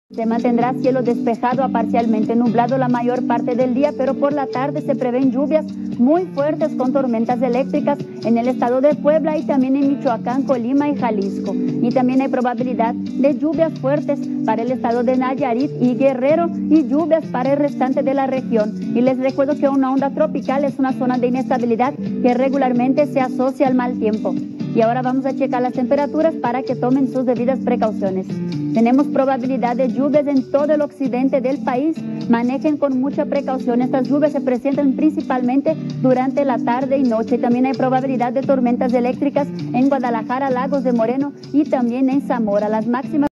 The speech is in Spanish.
Se mantendrá cielo despejado a parcialmente nublado la mayor parte del día, pero por la tarde se prevén lluvias muy fuertes con tormentas eléctricas en el estado de Puebla y también en Michoacán, Colima y Jalisco. Y también hay probabilidad de lluvias fuertes para el estado de Nayarit y Guerrero y lluvias para el restante de la región. Y les recuerdo que una onda tropical es una zona de inestabilidad que regularmente se asocia al mal tiempo. Y ahora vamos a checar las temperaturas para que tomen sus debidas precauciones. Tenemos probabilidad de lluvias en todo el occidente del país. Manejen con mucha precaución. Estas lluvias se presentan principalmente durante la tarde y noche. También hay probabilidad de tormentas eléctricas en Guadalajara, Lagos de Moreno y también en Zamora. Las máximas